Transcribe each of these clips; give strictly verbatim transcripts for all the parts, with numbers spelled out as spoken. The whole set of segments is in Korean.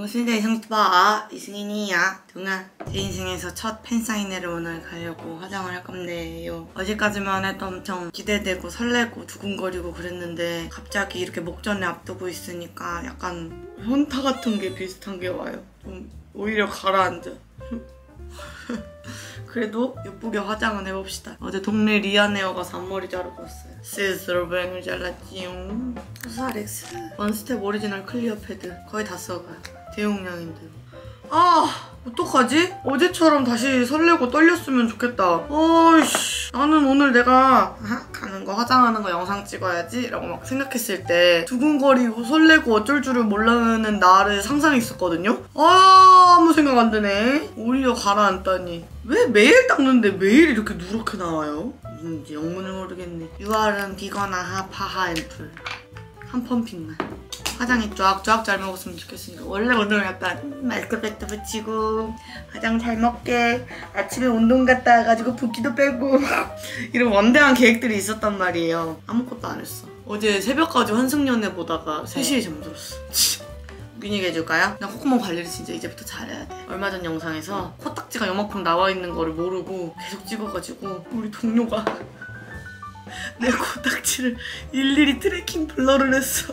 반갑습니다. 이성투바 이승인이야. 동아 제 인생에서 첫 팬사인회를 오늘 가려고 화장을 할 건데요. 어제까지만 해도 엄청 기대되고 설레고 두근거리고 그랬는데 갑자기 이렇게 목전에 앞두고 있으니까 약간 현타 같은 게 비슷한 게 와요. 좀 오히려 가라앉아. 그래도 예쁘게 화장은 해봅시다. 어제 동네 리아네어 가서 앞머리 자르고 왔어요. 시스루뱅을 잘랐지용. 코스알엑스 원스텝 오리지널 클리어 패드 거의 다 써가요. 대용량인데. 아 어떡하지? 어제처럼 다시 설레고 떨렸으면 좋겠다. 어이씨 나는 오늘 내가 아, 가는 거 화장하는 거 영상 찍어야지 라고 막 생각했을 때 두근거리고 설레고 어쩔 줄을 모르는 나를 상상했었거든요. 아 아무 생각 안 드네. 오히려 가라앉다니. 왜 매일 닦는데 매일 이렇게 누렇게 나와요? 무슨지 영문을 모르겠네. 유알은 비거나 하파하 앰플 한 펌핑만. 화장이 쫙쫙 잘 먹었으면 좋겠으니까. 원래 오늘 약간 마스크팩도 붙이고 화장 잘 먹게 아침에 운동 갔다 와가지고 붓기도 빼고 이런 원대한 계획들이 있었단 말이에요. 아무것도 안 했어. 어제 새벽까지 환승연애 보다가 세 시에 잠들었어. 무균 얘기해줄까요? 나 콧구멍 관리를 진짜 이제부터 잘해야 돼. 얼마 전 영상에서 코딱지가 요만큼 나와 있는 거를 모르고 계속 찍어가지고 우리 동료가 내 코딱지를 일일이 트래킹 블러를 했어.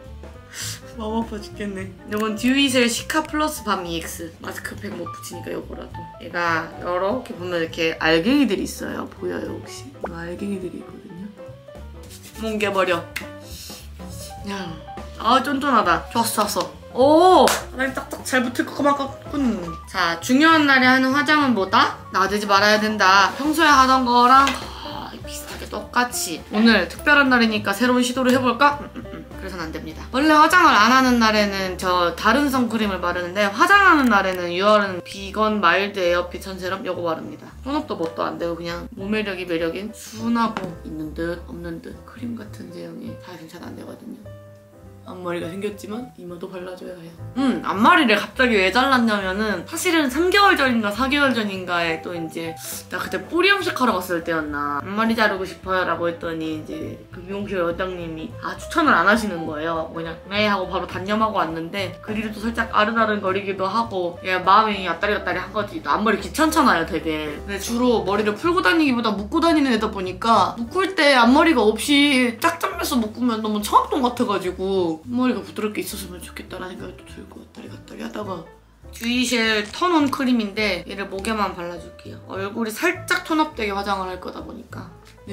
마음 아파 죽겠네. 이건 듀이셀 시카 플러스 밤 이엑스 마스크팩 못 붙이니까 요거라도. 얘가 이렇게 보면 이렇게 알갱이들이 있어요. 보여요 혹시? 이거 알갱이들이 있거든요. 뭉개버려. 야, 아 쫀쫀하다. 좋았어 좋았어. 오! 날이 딱딱 잘 붙을 것만 같군. 자, 중요한 날에 하는 화장은 뭐다? 나대지 말아야 된다. 평소에 하던 거랑 거의 비슷하게 똑같이. 오늘 특별한 날이니까 새로운 시도를 해볼까? 음, 음, 음. 그래서는 안 됩니다. 원래 화장을 안 하는 날에는 저 다른 선크림을 바르는데 화장하는 날에는 유알은 비건 마일드 에어핏 천세럼 요거 바릅니다. 톤업도 뭣도 안 되고 그냥 모매력이 매력인 순하고 있는 듯 없는 듯 크림 같은 제형이 다 괜찮아 안 되거든요. 앞머리가 생겼지만 이마도 발라줘야 해요. 음 앞머리를 갑자기 왜 잘랐냐면은 사실은 삼 개월 전인가 사 개월 전인가에 또 이제 나 그때 뿌리 염색하러 갔을 때였나 앞머리 자르고 싶어요 라고 했더니 이제 그 미용실 원장님이 아 추천을 안 하시는 거예요. 그냥 네 하고 바로 단념하고 왔는데 그리도 살짝 아른아른거리기도 하고 그냥 마음이 왔다리갔다리 한 거지. 앞머리 귀찮잖아요 되게. 근데 주로 머리를 풀고 다니기보다 묶고 다니는 애다 보니까 묶을 때 앞머리가 없이 짝짝매서 묶으면 너무 처음동 같아가지고 머리가 부드럽게 있었으면 좋겠다라는 생각이 또 들고 왔다리 갔다리 하다가 듀이셀 턴온 크림인데 얘를 목에만 발라줄게요. 얼굴이 살짝 톤업되게 화장을 할 거다 보니까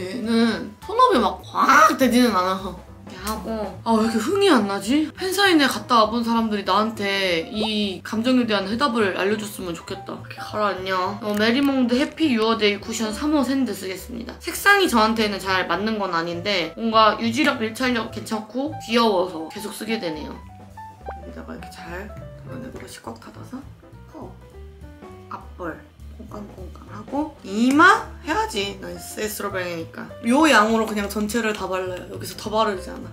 얘는 톤업이 막 확 되지는 않아서 이렇게 하고 아 왜 이렇게 흥이 안 나지? 팬사인회 갔다 와본 사람들이 나한테 이 감정에 대한 해답을 알려줬으면 좋겠다. 이렇게 가라앉냐. 어, 메리몽드 해피 유어데이 쿠션 삼 호 샌드 쓰겠습니다. 색상이 저한테는 잘 맞는 건 아닌데 뭔가 유지력, 밀착력 괜찮고 귀여워서 계속 쓰게 되네요. 여기다가 이렇게 잘 도려내 브러쉬 꽉 닫아서 코, 앞볼 꽁깡꽁깡하고 이마 해야지. 나이스 에스로뱅이니까 요 양으로 그냥 전체를 다 발라요. 여기서 더 바르지 않아.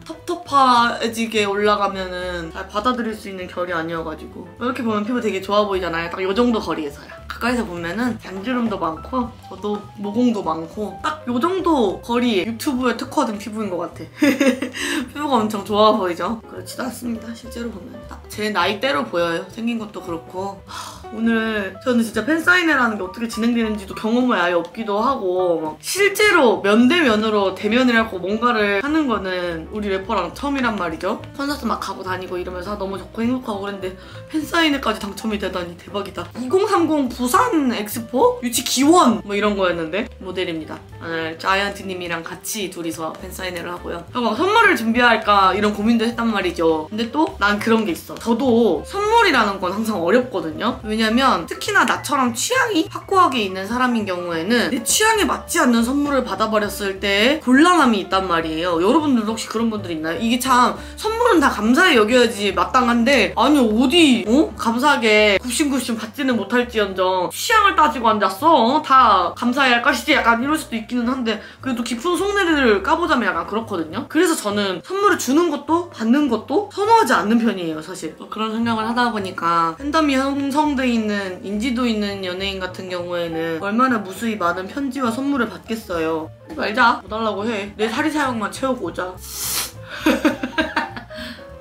텁텁해지게 올라가면은 잘 받아들일 수 있는 결이 아니어가지고 이렇게 보면 피부 되게 좋아 보이잖아요. 딱 요 정도 거리에서야. 가까이서 보면은 잔주름도 많고 저도 모공도 많고 딱 요 정도 거리 유튜브에 특화된 피부인 것 같아. 피부가 엄청 좋아 보이죠? 그렇지도 않습니다. 실제로 보면 딱 제 나이대로 보여요. 생긴 것도 그렇고 하, 오늘 저는 진짜 팬사인회라는 게 어떻게 진행되는지도 경험이 아예 없기도 하고 막 실제로 면대면으로 대면을 하고 뭔가를 하는 거는 우리 래퍼랑 처음이란 말이죠. 콘서트 막 가고 다니고 이러면서 너무 좋고 행복하고 그랬는데 팬사인회까지 당첨이 되다니 대박이다. 이공삼공 부산 엑스포? 유치 기원! 뭐 이런 거였는데 모델입니다. 오늘 자이언티님이랑 같이 둘이서 팬사인회를 하고요. 막 선물을 준비할까 이런 고민도 했단 말이죠. 근데 또 난 그런 게 있어. 저도 선물이라는 건 항상 어렵거든요. 왜냐면 특히나 나처럼 취향이 확고하게 있는 사람인 경우에는 내 취향에 맞지 않는 선물을 받아버렸을 때 곤란함이 있단 말이에요. 여러분들도 혹시 그런 분들 있나요? 이게 참 선물은 다 감사히 여겨야지 마땅한데 아니 어디 어? 감사하게 굽신굽신 받지는 못할지언정 취향을 따지고 앉았어? 어? 다 감사해야 할 것이지 약간 이럴 수도 있기는 한데 그래도 깊은 속내를 까보자면 약간 그렇거든요. 그래서 저는 선물을 주는 것도 받는 것도 선호하지 않는 편이에요 사실. 그런 생각을 하다 보니까 팬덤이 형성돼 있는 인지도 있는 연예인 같은 경우에는 얼마나 무수히 많은 편지와 선물을 받겠어요. 말자 뭐 달라고 해. 내 사리 사욕만 채우고 오자.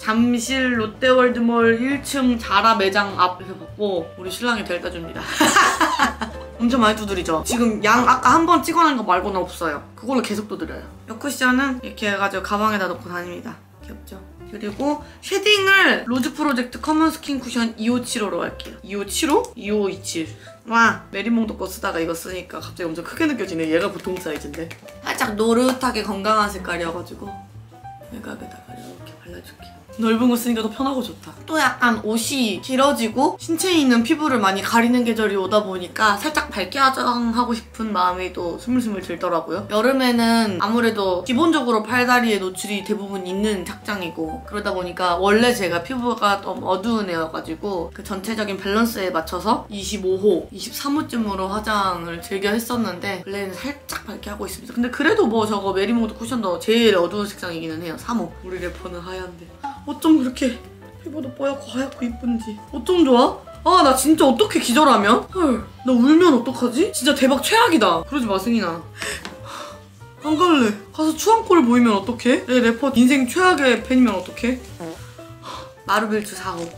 잠실 롯데월드몰 일 층 자라 매장 앞에서 받고 우리 신랑이 데려다 줍니다. 엄청 많이 두드리죠? 지금 양 아까 한 번 찍어낸 거 말고는 없어요. 그걸로 계속 두드려요. 이 쿠션은 이렇게 해가지고 가방에다 넣고 다닙니다. 귀엽죠? 그리고 쉐딩을 로즈 프로젝트 커먼 스킨 쿠션 이오칠오로 할게요. 이오칠오? 이오이칠. 와, 메리몽도 거 쓰다가 이거 쓰니까 갑자기 엄청 크게 느껴지네. 얘가 보통 사이즈인데. 살짝 노릇하게 건강한 색깔이어가지고 외곽에다가 이렇게 발라줄게요. 넓은 거 쓰니까 더 편하고 좋다. 또 약간 옷이 길어지고 신체에 있는 피부를 많이 가리는 계절이 오다 보니까 살짝 밝게 화장하고 싶은 마음이 또 스물스물 들더라고요. 여름에는 아무래도 기본적으로 팔다리에 노출이 대부분 있는 착장이고 그러다 보니까 원래 제가 피부가 좀 어두운 애여가지고 그 전체적인 밸런스에 맞춰서 이십오 호, 이십삼 호쯤으로 화장을 즐겨 했었는데 원래는 살짝 밝게 하고 있습니다. 근데 그래도 뭐 저거 메리모드 쿠션도 제일 어두운 색상이기는 해요. 삼 호. 우리 래퍼는 하얀데. 어쩜 그렇게 피부도 뽀얗고 하얗고 이쁜지. 어쩜 좋아? 아, 나 진짜 어떻게 기절하면? 헐, 나 울면 어떡하지? 진짜 대박 최악이다. 그러지 마, 승인아. 안 갈래. 가서 추한꼴 보이면 어떡해? 내 래퍼 인생 최악의 팬이면 어떡해? 마르빌츠 사 호.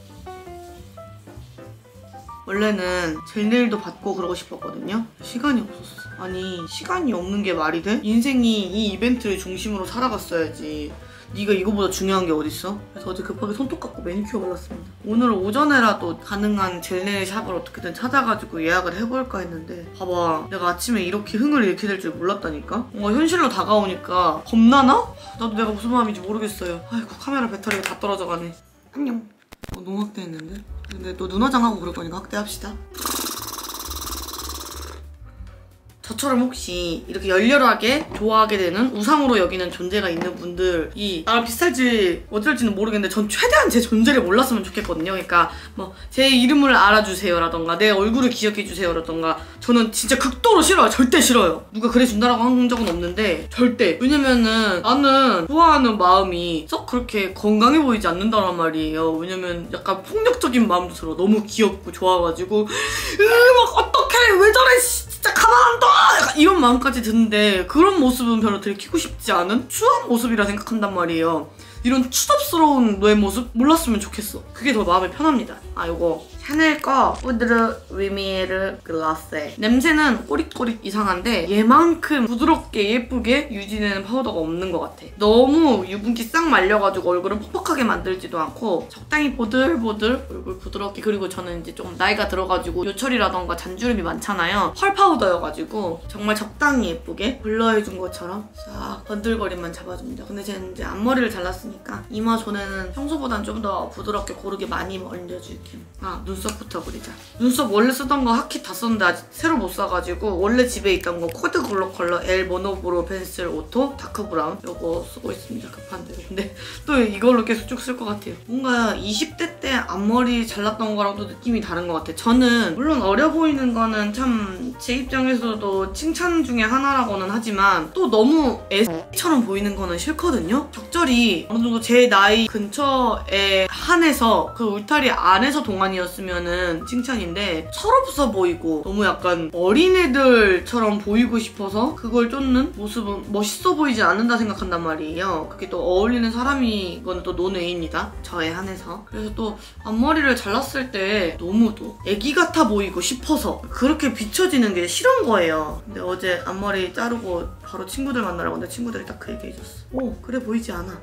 원래는 젤네일도 받고 그러고 싶었거든요. 시간이 없었어. 아니, 시간이 없는 게 말이 돼? 인생이 이 이벤트를 중심으로 살아갔어야지. 네가 이거보다 중요한 게 어딨어? 그래서 어제 급하게 손톱 깎고 매니큐어 발랐습니다. 오늘 오전에라도 가능한 젤네일 샵을 어떻게든 찾아가지고 예약을 해볼까 했는데 봐봐, 내가 아침에 이렇게 흥을 잃게 될 줄 몰랐다니까? 뭔가 현실로 다가오니까 겁나나? 나도 내가 무슨 마음인지 모르겠어요. 아이고, 카메라 배터리가 다 떨어져가네. 안녕. 어, 너무 확대했는데? 근데 또 눈화장하고 그럴 거니까 확대합시다. 저처럼 혹시 이렇게 열렬하게 좋아하게 되는 우상으로 여기는 존재가 있는 분들이 나랑 비슷할지 어쩔지는 모르겠는데 전 최대한 제 존재를 몰랐으면 좋겠거든요. 그러니까 뭐 제 이름을 알아주세요라던가 내 얼굴을 기억해주세요라던가 저는 진짜 극도로 싫어요. 절대 싫어요. 누가 그래 준다라고 한 적은 없는데 절대. 왜냐면은 나는 좋아하는 마음이 썩 그렇게 건강해 보이지 않는다란 말이에요. 왜냐면 약간 폭력적인 마음도 들어. 너무 귀엽고 좋아가지고 으막 어떡해 왜 저래 진짜 가만 안 둬! 약간 이런 마음까지 드는데 그런 모습은 별로 들키고 싶지 않은 추한 모습이라 생각한단 말이에요. 이런 추접스러운 너의 모습 몰랐으면 좋겠어. 그게 더 마음이 편합니다. 아, 요거 샤넬 거 푸드르 위미에르 글라세. 냄새는 꼬릿꼬릿 이상한데 얘만큼 부드럽게 예쁘게 유지되는 파우더가 없는 것 같아. 너무 유분기 싹 말려가지고 얼굴을 퍽퍽하게 만들지도 않고 적당히 보들보들 얼굴 부드럽게. 그리고 저는 이제 좀 나이가 들어가지고 요철이라던가 잔주름이 많잖아요. 펄 파우더여가지고 정말 적당히 예쁘게 블러해준 것처럼 싹 번들거림만 잡아줍니다. 근데 쟤는 이제 앞머리를 잘랐으니까 이마존에는 평소보단 좀 더 부드럽게 고르게 많이 얹어줄게요. 아, 눈썹부터 그리자. 눈썹 원래 쓰던 거 하키 다 썼는데 아직 새로 못 사가지고 원래 집에 있던 거 코드 글로 컬러 엘 모노브로 펜슬 오토 다크 브라운 이거 쓰고 있습니다. 급한 대로. 근데 또 이걸로 계속 쭉 쓸 것 같아요. 뭔가 이십 대 때 앞머리 잘랐던 거랑 또 느낌이 다른 것 같아요. 저는 물론 어려 보이는 거는 참 제 입장에서도 칭찬 중에 하나라고는 하지만 또 너무 애처럼 보이는 거는 싫거든요. 적절히 어느 정도 제 나이 근처에 한해서 그 울타리 안에서 동안이었으면은 칭찬인데 철없어 보이고 너무 약간 어린애들처럼 보이고 싶어서 그걸 쫓는 모습은 멋있어 보이지 않는다 생각한단 말이에요. 그게 또 어울리는 사람이 이건 또 노네입니다. 저에 한해서. 그래서 또 앞머리를 잘랐을 때 너무 또 애기 같아 보이고 싶어서 그렇게 비춰지는 게 싫은 거예요. 근데 어제 앞머리 자르고 바로 친구들 만나라고 근데 친구들이 딱 그 얘기 해줬어. 오, 그래 보이지 않아.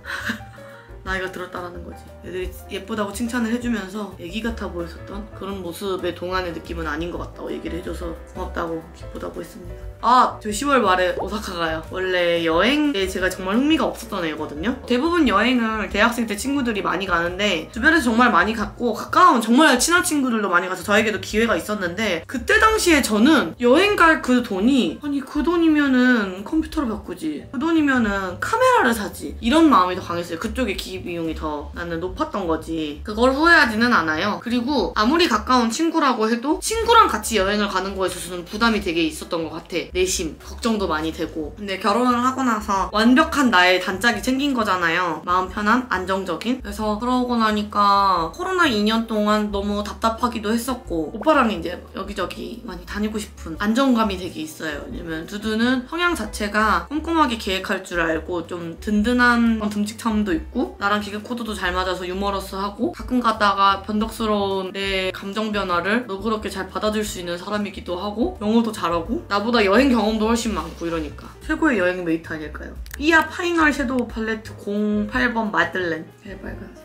나이가 들었다라는 거지. 애들이 예쁘다고 칭찬을 해주면서 애기 같아 보였었던 그런 모습의 동안의 느낌은 아닌 것 같다고 얘기를 해줘서 고맙다고 기쁘다고 했습니다. 아, 저 시월 말에 오사카 가요. 원래 여행에 제가 정말 흥미가 없었던 애거든요. 대부분 여행을 대학생 때 친구들이 많이 가는데 주변에서 정말 많이 갔고 가까운 정말 친한 친구들도 많이 가서 저에게도 기회가 있었는데 그때 당시에 저는 여행 갈 그 돈이 아니 그 돈이면은 컴퓨터를 바꾸지 그 돈이면은 카메라를 사지 이런 마음이 더 강했어요. 그쪽에 기비용이 더 나는 높았던 거지. 그걸 후회하지는 않아요. 그리고 아무리 가까운 친구라고 해도 친구랑 같이 여행을 가는 거에 있어서는 부담이 되게 있었던 것 같아. 내심 걱정도 많이 되고. 근데 결혼을 하고 나서 완벽한 나의 단짝이 생긴 거잖아요. 마음 편한 안정적인. 그래서 그러고 나니까 코로나 이 년 동안 너무 답답하기도 했었고 오빠랑 이제 여기저기 많이 다니고 싶은 안정감이 되게 있어요. 왜냐면 두두는 성향 자체가 꼼꼼하게 계획할 줄 알고 좀 든든한 듬직함도 있고 나랑 기계 코드도 잘 맞아서 유머러스하고 가끔 가다가 변덕스러운 내 감정 변화를 너그럽게 잘 받아줄 수 있는 사람이기도 하고 영어도 잘하고 나보다 여행 경험도 훨씬 많고 이러니까 최고의 여행 메이트 아닐까요? 삐아 파이널 섀도우 팔레트 공팔 번 마들렌 대빨간색.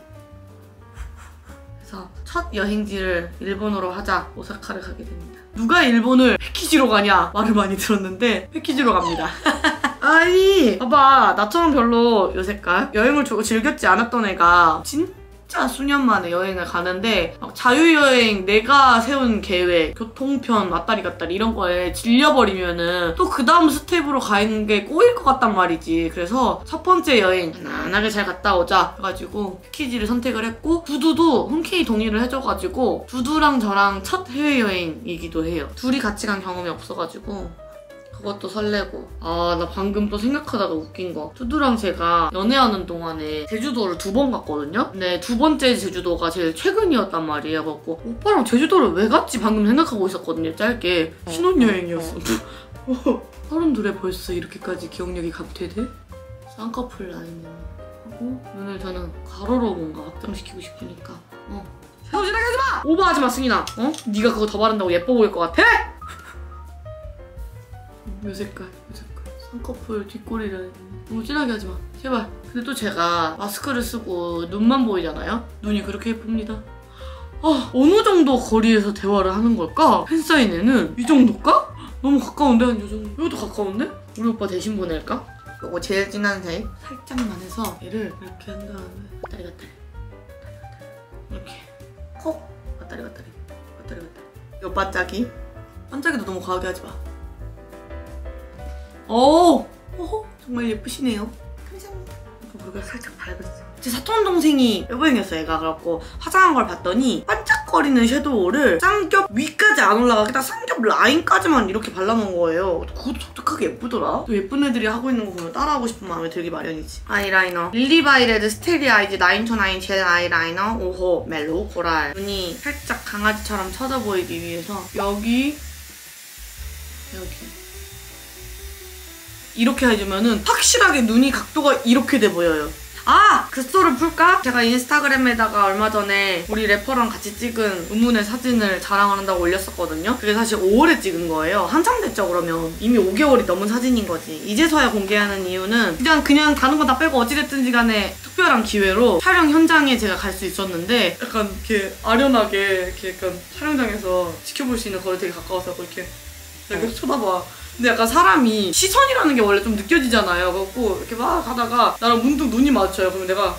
그래서 첫 여행지를 일본으로 하자 오사카를 가게 됩니다. 누가 일본을 패키지로 가냐 말을 많이 들었는데 패키지로 갑니다. 아니 봐봐 나처럼 별로 요 색깔 여행을 즐겼지 않았던 애가 진짜 수년 만에 여행을 가는데 막 자유여행 내가 세운 계획 교통편 왔다리 갔다리 이런 거에 질려버리면은 또 그 다음 스텝으로 가는 게 꼬일 것 같단 말이지. 그래서 첫 번째 여행 편안하게 잘 갔다 오자 해가지고 패키지를 선택을 했고 두두도 흔쾌히 동의를 해줘가지고 두두랑 저랑 첫 해외여행이기도 해요. 둘이 같이 간 경험이 없어가지고 그것도 설레고. 아, 나 방금 또 생각하다가 웃긴 거. 두두랑 제가 연애하는 동안에 제주도를 두 번 갔거든요? 근데 두 번째 제주도가 제일 최근이었단 말이에요. 그래갖고 오빠랑 제주도를 왜 갔지? 방금 생각하고 있었거든요, 짧게. 신혼여행이었어. 서른둘에 벌써 이렇게까지 기억력이 감퇴돼? 쌍꺼풀 라인을 하고 눈을 저는 가로로 뭔가 확장시키고 싶으니까 어. 세우지나게 하지마! 오버하지마, 승인아. 어? 네가 그거 더 바른다고 예뻐 보일 것 같아? 요 색깔, 요 색깔. 쌍꺼풀 뒷꼬리를 너무 진하게 하지 마. 제발. 근데 또 제가 마스크를 쓰고 눈만 보이잖아요? 눈이 그렇게 예쁩니다. 아, 어느 정도 거리에서 대화를 하는 걸까? 팬사인회는 이 정도일까? 너무 가까운데? 한 요 정도. 이것도 가까운데? 우리 오빠 대신 보낼까? 요거 제일 진한 색 살짝만 해서 얘를 이렇게 한 다음에 왔다리 갔다리 왔다리 갔다리 이렇게 콕! 왔다리 갔다리 왔다리 갔다리. 요 반짝이. 반짝이도 너무 과하게 하지 마. 오! 어허, 정말 예쁘시네요. 감사합니다. 물가 살짝 밝았어. 제 사촌 동생이 여보행이었어, 얘가. 그래갖고 화장한 걸 봤더니 반짝거리는 섀도우를 쌍겹 위까지 안 올라가게 딱 쌍겹 라인까지만 이렇게 발라놓은 거예요. 그것도 독특하게 예쁘더라. 또 예쁜 애들이 하고 있는 거 보면 따라하고 싶은 마음이 들기 마련이지. 아이라이너 릴리바이레드 스테리 아이즈 나인투나인 젤 아이라이너 오 호 멜로우 코랄. 눈이 살짝 강아지처럼 쳐져 보이기 위해서 여기 여기 이렇게 해주면은 확실하게 눈이 각도가 이렇게 돼 보여요. 아! 그 스토리를 풀까? 제가 인스타그램에다가 얼마 전에 우리 래퍼랑 같이 찍은 의문의 사진을 자랑을 한다고 올렸었거든요. 그게 사실 오월에 찍은 거예요. 한참 됐죠, 그러면. 이미 오 개월이 넘은 사진인 거지. 이제서야 공개하는 이유는 그냥 그냥 다른 거 다 빼고 어찌됐든지 간에 특별한 기회로 촬영 현장에 제가 갈 수 있었는데 약간 이렇게 아련하게 이렇게 약간 촬영장에서 지켜볼 수 있는 거리 되게 가까워서 이렇게 계속 쳐다봐. 근데 약간 사람이 시선이라는 게 원래 좀 느껴지잖아요. 그래갖고 이렇게 막 가다가 나랑 문득 눈이 마주쳐요. 그러면 내가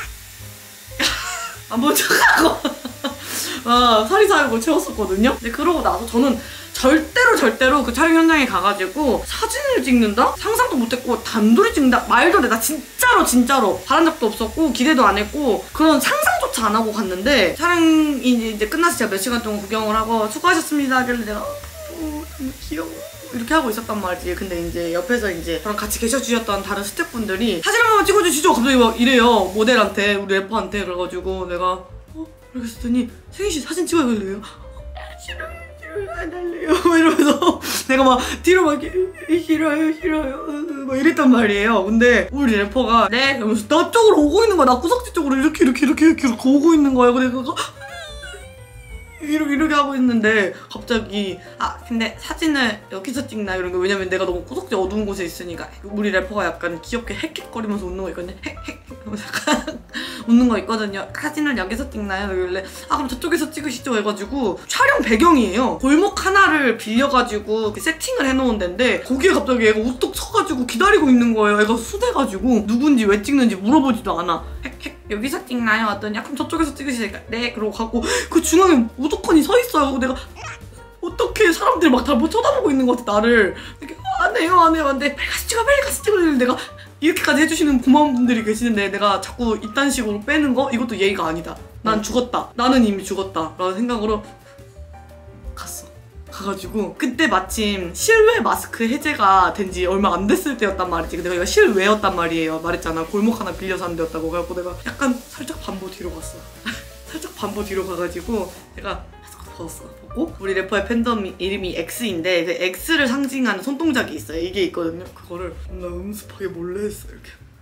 안 본 척하고 아, 사리사욕을 채웠었거든요. 근데 그러고 나서 저는 절대로 절대로 그 촬영 현장에 가가지고 사진을 찍는다? 상상도 못했고 단둘이 찍는다? 말도 안 돼. 나 진짜로 진짜로 바란 적도 없었고 기대도 안 했고 그런 상상조차 안 하고 갔는데 촬영이 이제 끝나서 제가 몇 시간 동안 구경을 하고 수고하셨습니다 하길래 내가 어, 너무 귀여워 이렇게 하고 있었단 말이지. 근데 이제 옆에서 이제 저랑 같이 계셔주셨던 다른 스태프분들이 사진 한 번만 찍어주시죠. 갑자기 막 이래요. 모델한테, 우리 래퍼한테. 그래가지고 내가 어? 이렇게 했더니 승희씨 사진 찍어야겠네요. 싫어요, 싫어요, 안 할래요. 막 이러면서 내가 막 뒤로 막 이렇게 싫어요, 싫어요 막 이랬단 말이에요. 근데 우리 래퍼가 네? 이러면서 나 쪽으로 오고 있는 거야. 나 구석지 쪽으로 이렇게 이렇게 이렇게 이렇게, 이렇게 오고 있는 거야. 근데 그거 이렇게, 이렇게 하고 있는데 갑자기 아 근데 사진을 여기서 찍나 이런 거. 왜냐면 내가 너무 구석지 어두운 곳에 있으니까. 우리 래퍼가 약간 귀엽게 헥헥거리면서 웃는 거 있거든요. 헥헥 하면서 약간 웃는 거 있거든요. 사진을 여기서 찍나요? 이러길래 아 그럼 저쪽에서 찍으시죠 해가지고 촬영 배경이에요. 골목 하나를 빌려가지고 이렇게 세팅을 해놓은 데인데 거기에 갑자기 애가 우뚝 서가지고 기다리고 있는 거예요. 애가 수대가지고 누군지 왜 찍는지 물어보지도 않아. 헥헥 여기서 찍나요? 왔더니 아 그럼 저쪽에서 찍으시니까 네 그러고 가고 그 중앙에 우두커니 서 있어요. 그리고 내가 어떻게 사람들이 막 다 뭐 쳐다보고 있는 것 같아 나를. 이렇게 어, 안 해요 안 해요 안 돼. 빨리 가서 찍어 빨리 가서 찍어. 내가 이렇게까지 해주시는 고마운 분들이 계시는데 내가 자꾸 이딴 식으로 빼는 거 이것도 예의가 아니다. 난 죽었다. 나는 이미 죽었다 라는 생각으로 갔어. 가가지고 그때 마침 실외 마스크 해제가 된 지 얼마 안 됐을 때였단 말이지. 근데 내가 실외였단 말이에요. 말했잖아. 골목 하나 빌려서 한 데였다고. 그래갖고 내가 약간 살짝 반보 뒤로 갔어. 살짝 반보 뒤로 가가지고 내가 벗었어. 벗고 우리 래퍼의 팬덤 이름이 X인데 그 X를 상징하는 손동작이 있어요. 이게 있거든요. 그거를 뭔가 음습하게 몰래 했어. 이렇게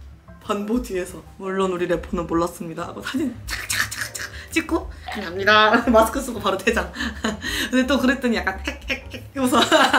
반보 뒤에서 물론 우리 래퍼는 몰랐습니다 하고 사진 착착착착 찍고 감사합니다 마스크 쓰고 바로 퇴장. 근데 또 그랬더니 약간 핵핵핵 웃어.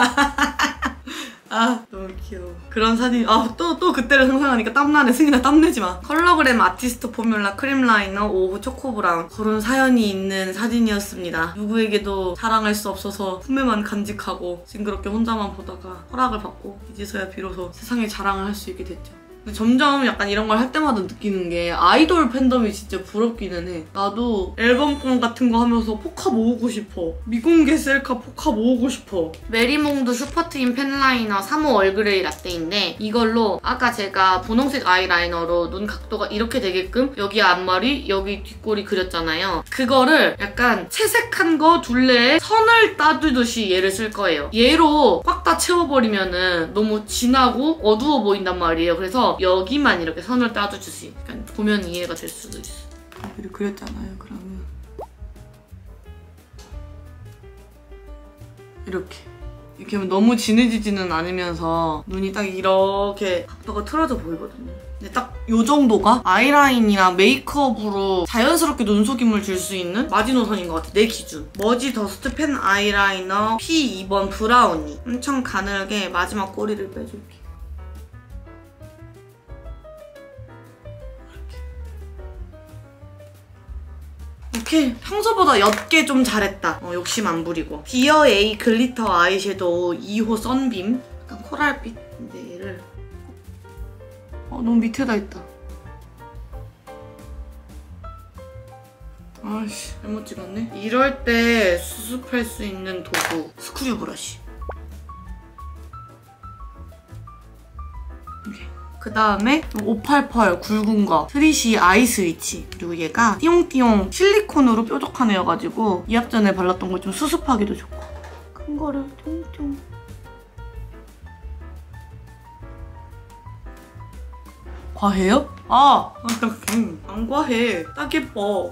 아 너무 귀여워. 그런 사진. 아 또 또 그때를 상상하니까 땀나네. 승인아 땀내지마. 컬러그램 아티스트 포뮬라 크림 라이너 오후 초코브라운 그런 사연이 있는 사진이었습니다. 누구에게도 자랑할 수 없어서 품에만 간직하고 징그럽게 혼자만 보다가 허락을 받고 이제서야 비로소 세상에 자랑을 할 수 있게 됐죠. 근데 점점 약간 이런 걸 할 때마다 느끼는 게 아이돌 팬덤이 진짜 부럽기는 해. 나도 앨범권 같은 거 하면서 포카 모으고 싶어. 미공개 셀카 포카 모으고 싶어. 메리몽드 슈퍼트윈 펜라이너 삼 호 얼그레이 라떼인데 이걸로 아까 제가 분홍색 아이라이너로 눈 각도가 이렇게 되게끔 여기 앞머리, 여기 뒷꼬리 그렸잖아요. 그거를 약간 채색한 거 둘레에 선을 따두듯이 얘를 쓸 거예요. 얘로 꽉 다 채워버리면은 너무 진하고 어두워 보인단 말이에요. 그래서 여기만 이렇게 선을 따주듯이 약간 보면 이해가 될 수도 있어. 이렇게 그렸잖아요. 그러면 이렇게 이렇게 하면 너무 진해지지는 않으면서 눈이 딱 이렇게 각도가 틀어져 보이거든요. 근데 딱 요 정도가 아이라인이나 메이크업으로 자연스럽게 눈속임을 줄 수 있는 마지노선인 것 같아, 내 기준. 머지 더스트 펜 아이라이너 피 이 번 브라우니. 엄청 가늘게 마지막 꼬리를 빼줄게. 이렇게 평소보다 옅게 좀 잘했다. 어, 욕심 안 부리고. 디어 에이 글리터 아이섀도우 이 호 썬빔. 약간 코랄빛인데 얘를 어 너무 밑에다 있다. 아씨 잘못 찍었네. 이럴 때 수습할 수 있는 도구 스크류 브러쉬. 그 다음에 오팔팔 굵은 거 트리시 아이스 리치. 그리고 얘가 띠용띠용 실리콘으로 뾰족한 애여가지고 이합 전에 발랐던 걸 좀 수습하기도 좋고. 큰 거를 쫑쫑. 과해요? 아! 안 과해. 딱 예뻐.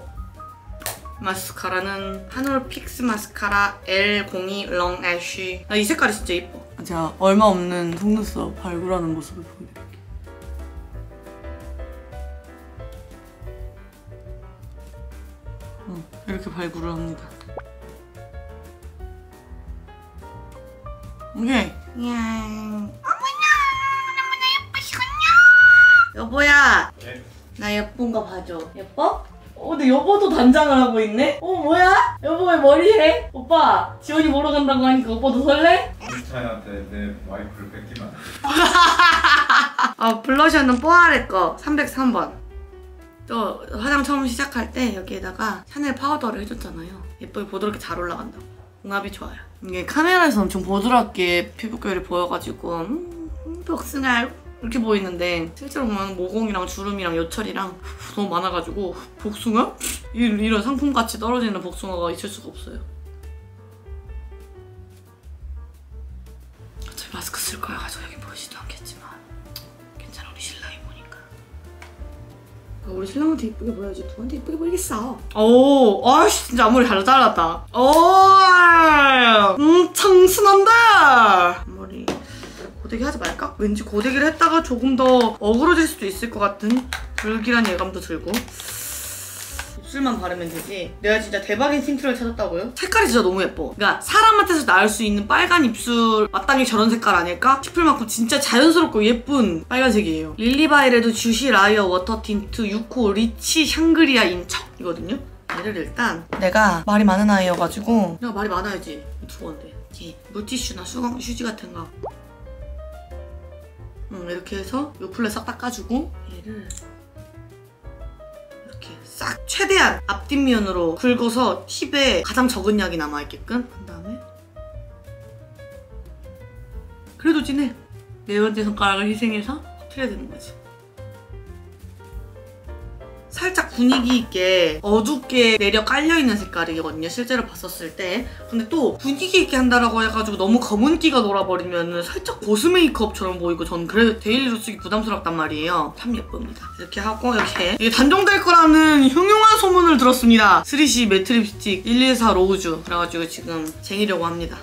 마스카라는 한올 픽스 마스카라 엘 공이 롱 애쉬. 나 이 색깔이 진짜 예뻐. 제가 얼마 없는 속눈썹 발굴하는 모습을 보여드릴게요. 어, 이렇게 발굴을 합니다. 오케이. 냥. 여보야! 네? 나 예쁜 거 봐줘. 예뻐? 어, 근데 여보도 단장을 하고 있네? 어, 뭐야? 여보 왜 머리 해? 오빠, 지원이 보러 간다고 하니까 오빠도 설레? 인스타한테 내 와이프를 뺏기면 아, 블러셔는 뽀아레 거 삼백삼 번. 또 화장 처음 시작할 때 여기에다가 샤넬 파우더를 해줬잖아요. 예쁘게 보드럽게 잘 올라간다고. 궁합이 좋아요. 이게 카메라에서 엄청 보드랍게 피부결이 보여가지고 음, 음, 복숭아 이렇게 보이는데 실제로 보면 모공이랑 주름이랑 여철이랑 너무 많아가지고 복숭아? 이런 상품같이 떨어지는 복숭아가 있을 수가 없어요. 어차피 마스크 쓸 거여가지고 여기 보이지도 않겠지만 괜찮아, 우리 신랑이 보니까. 우리 신랑한테 이쁘게 보여야지 누구한테 이쁘게 보이겠어. 오, 아이씨 진짜 앞머리 잘 잘랐다. 오, 음, 청순한다. 앞머리 고데기 하지 말까? 왠지 고데기를 했다가 조금 더 어그러질 수도 있을 것 같은 불길한 예감도 들고. 입술만 바르면 되지. 내가 진짜 대박인 틴트를 찾았다고요? 색깔이 진짜 너무 예뻐. 그러니까 사람한테서 나올 수 있는 빨간 입술 마땅히 저런 색깔 아닐까 싶을 만큼 진짜 자연스럽고 예쁜 빨간색이에요. 릴리바이레드 주시 라이어 워터 틴트 육 호 리치 샹그리아 인척이거든요. 얘를 일단 내가 말이 많은 아이여가지고 내가 말이 많아야지 두꺼운데 이렇게 물티슈나 수건, 휴지 같은 거 음, 이렇게 해서 요 플레 싹 닦아주고 얘를 이렇게 싹 최대한 앞뒷면으로 긁어서 팁에 가장 적은 약이 남아있게끔 한 다음에 그래도 진해. 네 번째 손가락을 희생해서 터트려야 되는 거지. 살짝 분위기 있게 어둡게 내려 깔려있는 색깔이거든요, 실제로 봤었을 때. 근데 또 분위기 있게 한다라고 해가지고 너무 검은기가 돌아버리면 살짝 보스 메이크업처럼 보이고 전 그래 데일리로 쓰기 부담스럽단 말이에요. 참 예쁩니다. 이렇게 하고 이렇게 이게 단종될 거라는 흉흉한 소문을 들었습니다. 쓰리씨 매트 립스틱 일일사 로우즈. 그래가지고 지금 쟁이려고 합니다.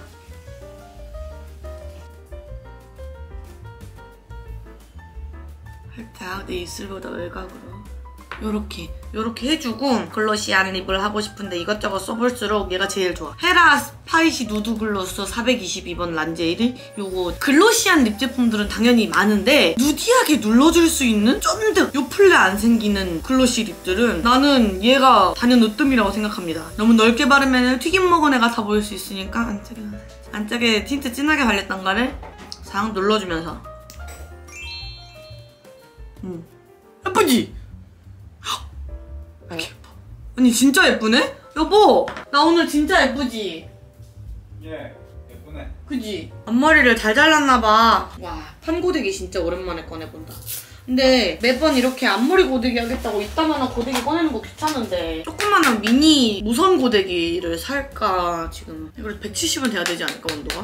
살짝 내 입술보다 외곽으로 요렇게 요렇게 해주고 글로시한 립을 하고 싶은데 이것저것 써볼수록 얘가 제일 좋아. 헤라 스파이시 누드 글로스 사백이십이 번 란제일. 요거 글로시한 립 제품들은 당연히 많은데 누디하게 눌러줄 수 있는 쫀득 요플레 안 생기는 글로시 립들은 나는 얘가 단연 으뜸이라고 생각합니다. 너무 넓게 바르면 튀김 먹은 애 같아 보일 수 있으니까 안쪽에 안쪽에 틴트 진하게 발렸던 거를 싹 눌러주면서 음. 예쁘지? 아니 진짜 예쁘네? 여보 나 오늘 진짜 예쁘지? 예, 예쁘네. 그지? 앞머리를 잘 잘랐나봐. 와 판고데기 진짜 오랜만에 꺼내본다. 근데 매번 이렇게 앞머리 고데기 하겠다고 이따만한 고데기 꺼내는 거 귀찮은데 조그만한 미니 무선 고데기를 살까 지금. 이걸 백칠십은 돼야 되지 않을까 온도가?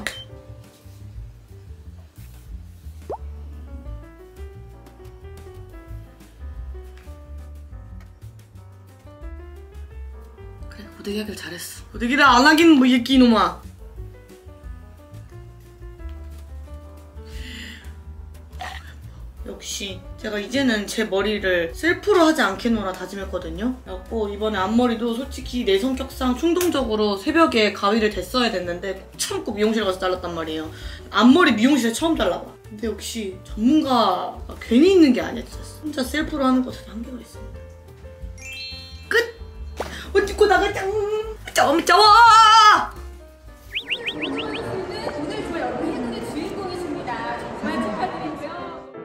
고데기 하길 잘했어. 고데기를 안 하긴 뭐 이게 이놈아. 역시 제가 이제는 제 머리를 셀프로 하지 않겠노라 다짐했거든요. 그래갖고 이번에 앞머리도 솔직히 내 성격상 충동적으로 새벽에 가위를 댔어야 됐는데 꼭 참고 미용실 가서 잘랐단 말이에요. 앞머리 미용실에 처음 잘라봐. 근데 역시 전문가가 괜히 있는 게 아니야. 진짜 혼자 셀프로 하는 것에 한계가 있습니다. 끝! 옷 입고 나가자. 점 짜워! 오늘 저 여러분 행운의 주인공이십니다. 정말 축하드리고요.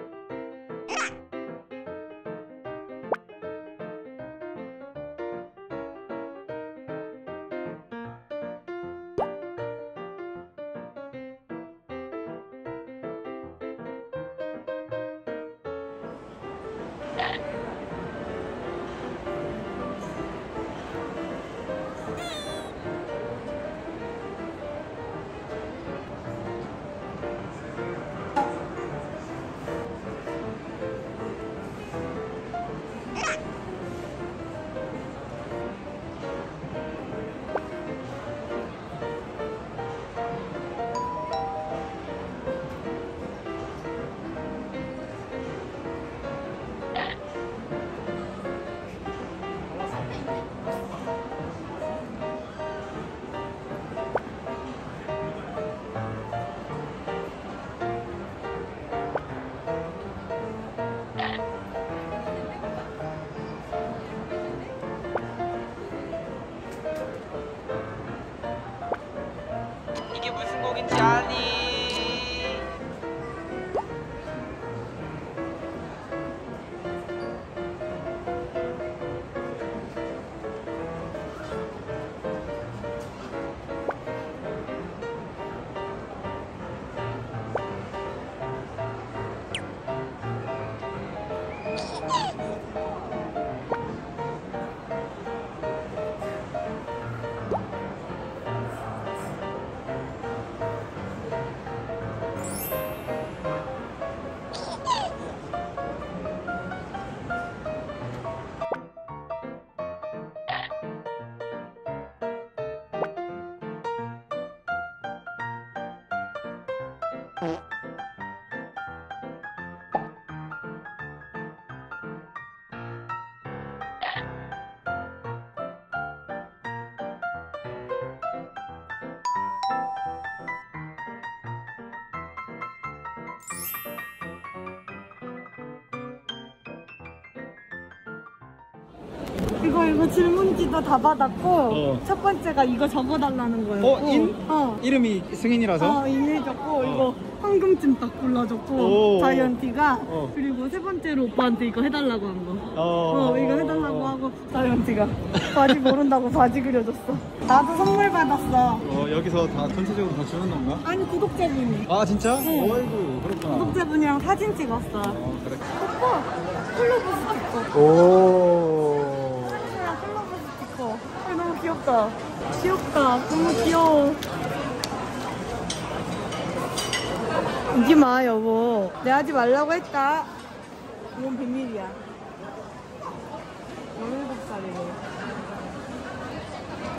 이게 무슨 곡인지 아니? 이거 이거 질문지도 다 받았고 어. 첫 번째가 이거 적어달라는 거였고 어? 인? 어. 이름이 승인이라서? 어, 인해줬고 이거 황금찜 딱 골라줬고 오. 자이언티가 어. 그리고 세 번째로 오빠한테 이거 해달라고 한 거. 어. 어, 이거 해달라고 하고 자이언티가 바지 모른다고 바지 그려줬어. 나도 선물 받았어. 어, 여기서 다 전체적으로 다 주는 건가? 아니 구독자분이. 아 진짜? 응. 어이구 그렇구나. 구독자분이랑 사진 찍었어. 어 그래. 오빠 콜라보 스티커. 오. 사진이랑 콜라보 스티커. 아, 너무 귀엽다. 귀엽다. 너무 귀여워. 오지 마 여보. 내가 하지 말라고 했다. 이건 비밀이야. 열일곱 살이래.